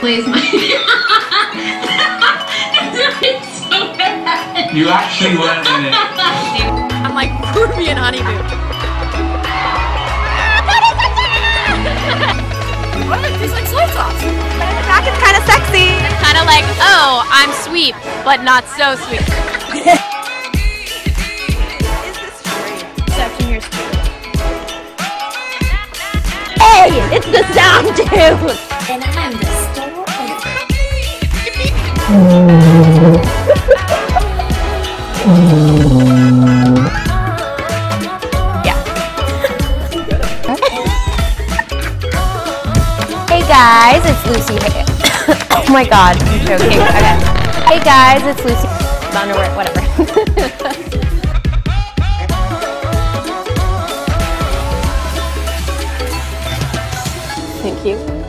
Please, my. It's so bad. You actually went in it. I'm like Ruby and Honeymoon. What? It tastes like soy sauce. But in the back it's kind of sexy. Kind of like, oh, I'm sweet, but not so sweet. Exception here's Hey, it's the sound dude. And I'm the store Hey guys, it's Lucy here. Oh my god, I'm joking. Okay. Hey guys, it's Lucy. Underwear, whatever. Thank you.